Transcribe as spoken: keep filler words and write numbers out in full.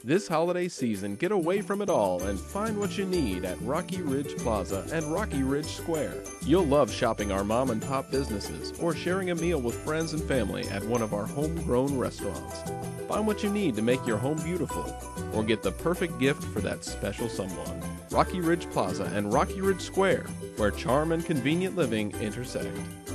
This holiday season, get away from it all and find what you need at Rocky Ridge Plaza and Rocky Ridge Square. You'll love shopping our mom and pop businesses or sharing a meal with friends and family at one of our homegrown restaurants. Find what you need to make your home beautiful or get the perfect gift for that special someone. Rocky Ridge Plaza and Rocky Ridge Square, where charm and convenient living intersect.